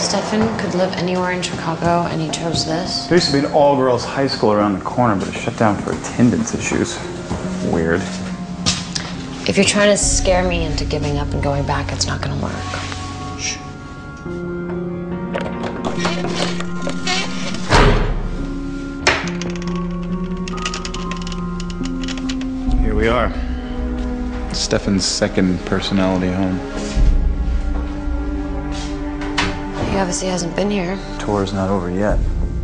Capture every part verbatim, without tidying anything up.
Stefan could live anywhere in Chicago, and he chose this. There used to be an all-girls high school around the corner, but it shut down for attendance issues. Weird. If you're trying to scare me into giving up and going back, it's not gonna work. Shh. Here we are. Stefan's second personality home. He obviously hasn't been here. Tour's not over yet.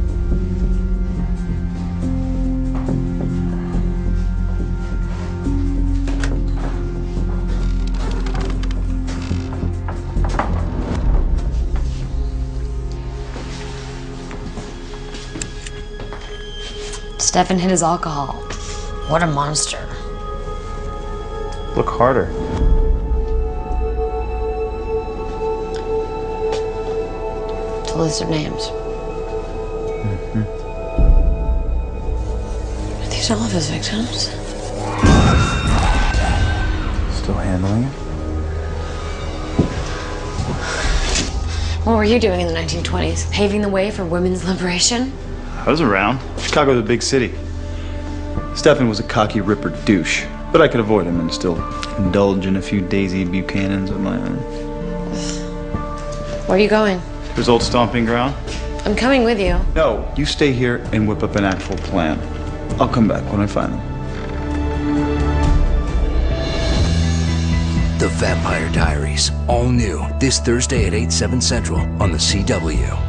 Stefan hid his alcohol. What a monster. Look harder. It's a list of names. Mm-hmm. Are these all of his victims? Still handling it? What were you doing in the nineteen twenties? Paving the way for women's liberation? I was around. Chicago's a big city. Stefan was a cocky ripper douche, but I could avoid him and still indulge in a few Daisy Buchanans of my own. Where are you going? His old stomping ground? I'm coming with you. No, you stay here and whip up an actual plan. I'll come back when I find them. The Vampire Diaries, all new, this Thursday at eight, seven Central on the C W.